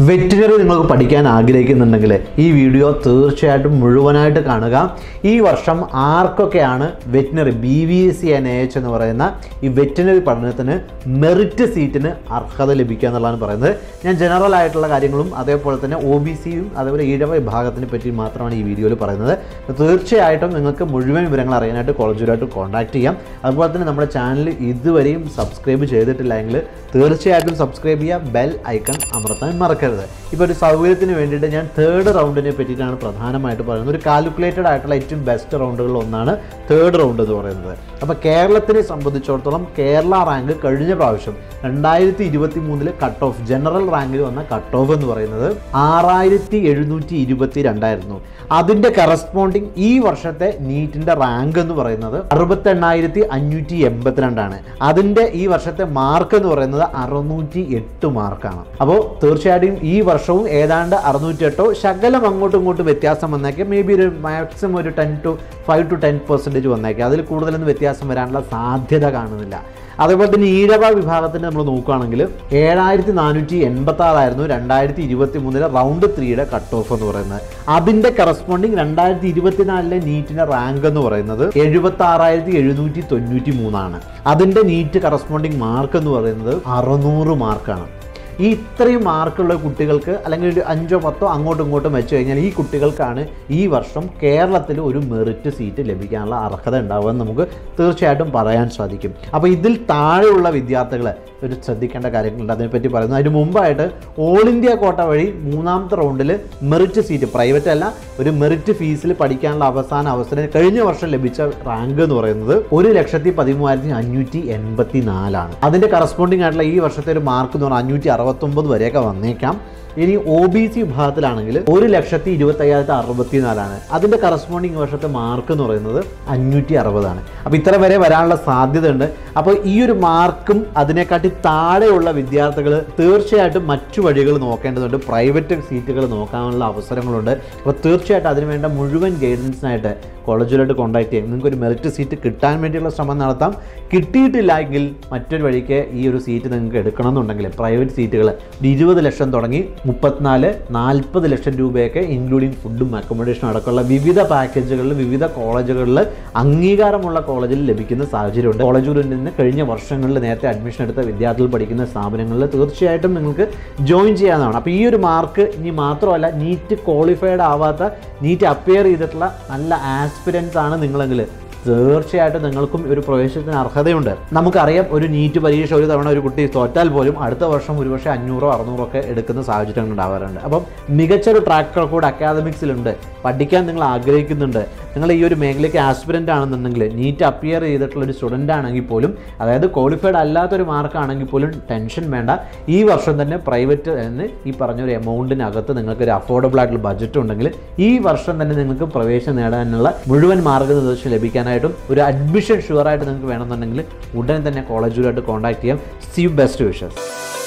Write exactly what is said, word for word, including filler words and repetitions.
Veterinary നിങ്ങൾക്ക് പഠിക്കാൻ ആഗ്രഹിക്കുന്നുണ്ടെങ്കിൽ ഈ വീഡിയോ തീർച്ചയായിട്ടും മുഴുവനായിട്ട് കാണുക. ഈ വർഷം ആർക്കൊക്കെയാണ് veterinary B V S C N A H എന്ന് പറയുന്ന ഈ വെറ്റിനറി പഠനത്തിന് മെറിറ്റ് സീറ്റിന് അർഹത ലഭിക്കുക എന്നുള്ളതാണ് പറയുന്നത്. ഞാൻ ജനറൽ ആയിട്ടുള്ള കാര്യങ്ങളും അതേപോലെ തന്നെ ഒ ബി സിയും അതേപോലെ ഈഴവ വിഭാഗത്തിനെ പറ്റി മാത്രമാണ് ഈ വീഡിയോയിൽ പറയുന്നത്. തീർച്ചയായിട്ടും നിങ്ങൾക്ക് മുഴുവൻ വിവരങ്ങൾ അറിയാനായിട്ട് കോളേജുമായിട്ട് കോൺടാക്ട് ചെയ്യാം. അതുപോലെ തന്നെ നമ്മുടെ ചാനൽ ഇതുവരെയും സബ്സ്ക്രൈബ് ചെയ്തിട്ടില്ല എങ്കിൽ തീർച്ചയായിട്ടും സബ്സ്ക്രൈബ് ചെയ്യുക, ബെൽ ഐക്കൺ അമർത്താൻ മറക്കരുത്. ഇപ്പോൾ ഒരു സൗകര്യത്തിന് വേണ്ടിയിട്ട് ഞാൻ തേർഡ് റൗണ്ടിനെ പറ്റിയിട്ടാണ് പ്രധാനമായിട്ട് പറയുന്നത്. ഒരു കാൽക്കുലേറ്റഡ് ആയിട്ടുള്ള ഏറ്റവും ബെസ്റ്റ് റൗണ്ടുകളിൽ ഒന്നാണ് തേർഡ് റൗണ്ട് എന്ന് പറയുന്നത്. അപ്പോൾ കേരളത്തിനെ സംബന്ധിച്ചിടത്തോളം കേരള റാങ്ക് കഴിഞ്ഞ പ്രാവശ്യം രണ്ടായിരത്തി ഇരുപത്തി മൂന്നില് കട്ട് ഓഫ് ജനറൽ റാങ്കിൽ വന്ന കട്ട് ഓഫ് എന്ന് പറയുന്നത് ആറായിരത്തി എഴുന്നൂറ്റി ഇരുപത്തി രണ്ടായിരുന്നു. അതിൻ്റെ കറസ്പോണ്ടിങ് ഈ വർഷത്തെ നീറ്റിൻ്റെ റാങ്ക് എന്ന് പറയുന്നത് അറുപത്തി എണ്ണായിരത്തി അഞ്ഞൂറ്റി എൺപത്തിരണ്ടാണ്. അതിൻ്റെ ഈ വർഷത്തെ മാർക്ക് എന്ന് പറയുന്നത് അറുന്നൂറ്റി എട്ട് മാർക്കാണ്. അപ്പോൾ തീർച്ചയായിട്ടും ഈ വർഷവും ഏതാണ്ട് അറുന്നൂറ്റി എട്ടോ ശകലം അങ്ങോട്ടും ഇങ്ങോട്ടും വ്യത്യാസം വന്നേക്കാം. മേ ബി ഒരു മാക്സിമം ഒരു ten to five to ten percentage വന്നേക്കാം. അതിൽ കൂടുതലൊന്നും വ്യത്യാസം വരാനുള്ള സാധ്യത കാണുന്നില്ല. അതേപോലെ തന്നെ ഈഴവ വിഭാഗത്തിന് നമ്മൾ നോക്കുകയാണെങ്കിൽ ഏഴായിരത്തി നാനൂറ്റി എൺപത്തി ആറായിരുന്നു രണ്ടായിരത്തി ഇരുപത്തി മൂന്നിലെ റൗണ്ട് ത്രീയുടെ കട്ട് ഓഫ് എന്ന് പറയുന്നത്. അതിൻ്റെ കറസ്പോണ്ടിങ് രണ്ടായിരത്തി ഇരുപത്തിനാലിലെ നീറ്റിൻ്റെ റാങ്ക് എന്ന് പറയുന്നത് എഴുപത്തി ആറായിരത്തി എഴുന്നൂറ്റി തൊണ്ണൂറ്റി മൂന്നാണ്. അതിൻ്റെ നീറ്റ് കറസ്പോണ്ടിങ് മാർക്ക് എന്ന് പറയുന്നത് അറുന്നൂറ് മാർക്കാണ്. ഈ ഇത്രയും മാർക്കുള്ള കുട്ടികൾക്ക് അല്ലെങ്കിൽ ഒരു അഞ്ചോ പത്തോ അങ്ങോട്ടും ഇങ്ങോട്ടും വെച്ച് കഴിഞ്ഞാൽ ഈ കുട്ടികൾക്കാണ് ഈ വർഷം കേരളത്തിൽ ഒരു മെറിറ്റ് സീറ്റ് ലഭിക്കാനുള്ള അർഹത ഉണ്ടാവുമെന്ന് നമുക്ക് തീർച്ചയായിട്ടും പറയാൻ സാധിക്കും. അപ്പോൾ ഇതിൽ താഴെയുള്ള വിദ്യാർത്ഥികൾ ഒരു ശ്രദ്ധിക്കേണ്ട കാര്യങ്ങളുണ്ട്, അതിനെപ്പറ്റി പറയുന്നത്. അതിന് മുമ്പായിട്ട് ഓൾ ഇന്ത്യ കോട്ട വഴി മൂന്നാമത്തെ റൗണ്ടിൽ മെറിറ്റ് സീറ്റ്, പ്രൈവറ്റ് അല്ല, ഒരു മെറിറ്റ് ഫീസിൽ പഠിക്കാനുള്ള അവസാന അവസരം കഴിഞ്ഞ വർഷം ലഭിച്ച റാങ്ക് എന്ന് പറയുന്നത് ഒരു ലക്ഷത്തി പതിമൂവായിരത്തി അഞ്ഞൂറ്റി എൺപത്തി നാലാണ്. അതിൻ്റെ കറസ്പോണ്ടിങ് ആയിട്ടുള്ള ഈ വർഷത്തെ ഒരു മാർക്ക് എന്ന് പറഞ്ഞാൽ അഞ്ഞൂറ്റി അറുപത്തൊമ്പത് വരെയൊക്കെ വന്നേക്കാം. ഇനി ഒ ബി സി വിഭാഗത്തിലാണെങ്കിൽ ഒരു ലക്ഷത്തി ഇരുപത്തി അയ്യായിരത്തി അറുപത്തി നാലാണ്. അതിൻ്റെ കറസ്പോണ്ടിങ് വർഷത്തെ മാർക്ക് എന്ന് പറയുന്നത് അഞ്ഞൂറ്റി അറുപതാണ്. അപ്പോൾ ഇത്ര വരെ വരാനുള്ള സാധ്യത ഉണ്ട്. അപ്പോൾ ഈ ഒരു മാർക്കും അതിനെക്കാട്ടി താഴെയുള്ള വിദ്യാർത്ഥികൾ തീർച്ചയായിട്ടും മറ്റു വഴികൾ നോക്കേണ്ടതുണ്ട്. പ്രൈവറ്റ് സീറ്റുകൾ നോക്കാനുള്ള അവസരങ്ങളുണ്ട്. അപ്പോൾ തീർച്ചയായിട്ടും അതിനുവേണ്ട മുഴുവൻ ഗൈഡൻസിനായിട്ട് കോളേജിലോട്ട് കോൺടാക്ട് ചെയ്യാം. നിങ്ങൾക്ക് ഒരു മെറിറ്റ് സീറ്റ് കിട്ടാൻ വേണ്ടിയുള്ള ശ്രമം നടത്താം. കിട്ടിയിട്ടില്ല എങ്കിൽ മറ്റൊരു വഴിക്ക് ഈ ഒരു സീറ്റ് നിങ്ങൾക്ക് എടുക്കണം എന്നുണ്ടെങ്കിൽ പ്രൈവറ്റ് സീറ്റുകൾ ഇരുപത് ലക്ഷം തുടങ്ങി മുപ്പത്തിനാല് നാൽപ്പത് ലക്ഷം രൂപയൊക്കെ ഇൻക്ലൂഡിങ് ഫുഡും അക്കോമഡേഷനും അടക്കമുള്ള വിവിധ പാക്കേജുകളിൽ വിവിധ കോളേജുകളിൽ അംഗീകാരമുള്ള കോളേജിൽ ലഭിക്കുന്ന സാഹചര്യമുണ്ട്. കോളേജുകളിൽ നിന്ന് കഴിഞ്ഞ വർഷങ്ങളിൽ നേരത്തെ അഡ്മിഷൻ എടുത്ത വിദ്യാർത്ഥികൾ പഠിക്കുന്ന സ്ഥാപനങ്ങളിൽ തീർച്ചയായിട്ടും നിങ്ങൾക്ക് ജോയിൻ ചെയ്യാവുന്നതാണ്. അപ്പോൾ ഈ ഒരു മാർക്ക് ഇനി മാത്രമല്ല, നീറ്റ് ക്വാളിഫൈഡ് ആവാത്ത, നീറ്റ് അപ്പിയർ ചെയ്തിട്ടുള്ള നല്ല ആസ്പിരൻസ് ആണ് നിങ്ങളെങ്കിൽ തീർച്ചയായിട്ടും നിങ്ങൾക്കും ഒരു പ്രവേശനത്തിന് അർഹതയുണ്ട്. നമുക്കറിയാം, ഒരു നീറ്റ് പരീക്ഷ ഒരു തവണ ഒരു കുട്ടി തോറ്റാൽ പോലും അടുത്ത വർഷം ഒരുപക്ഷെ അഞ്ഞൂറോ അറുന്നൂറോ ഒക്കെ എടുക്കുന്ന സാഹചര്യങ്ങൾ ഉണ്ടാവാറുണ്ട്. അപ്പം മികച്ചൊരു ട്രാക്ക് റെക്കോർഡ് അക്കാദമിക്സിലുണ്ട്. പഠിക്കാൻ നിങ്ങൾ ആഗ്രഹിക്കുന്നുണ്ട്, നിങ്ങൾ ഈ ഒരു മേഖലയ്ക്ക് ആസ്പിരൻ്റ് ആണെന്നുണ്ടെങ്കിൽ, നീറ്റ് അപ്പിയർ ചെയ്തിട്ടുള്ള ഒരു സ്റ്റുഡൻ്റ് ആണെങ്കിൽ പോലും, അതായത് ക്വാളിഫൈഡ് അല്ലാത്തൊരു മാർക്കാണെങ്കിൽ പോലും ടെൻഷൻ വേണ്ട. ഈ വർഷം തന്നെ പ്രൈവറ്റ് എന്ന് ഈ പറഞ്ഞൊരു എമൗണ്ടിനകത്ത് നിങ്ങൾക്കൊരു അഫോർഡബിൾ ആയിട്ടുള്ള ബഡ്ജറ്റ് ഉണ്ടെങ്കിൽ ഈ വർഷം തന്നെ നിങ്ങൾക്ക് പ്രവേശനം നേടാനുള്ള മുഴുവൻ മാർഗ്ഗനിർദ്ദേശം ലഭിക്കാനായിട്ടും ഒരു അഡ്മിഷൻ ഷുവറായിട്ട് നിങ്ങൾക്ക് വേണമെന്നുണ്ടെങ്കിൽ ഉടനെ തന്നെ കോളേജുമായിട്ട് കോൺടാക്ട് ചെയ്യാം. See you best wishes.